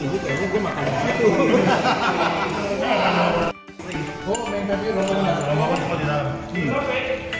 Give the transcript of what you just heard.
ini kayaknya gue makan di situ. Oh, main tadi rombongan. Rombongan di dalam.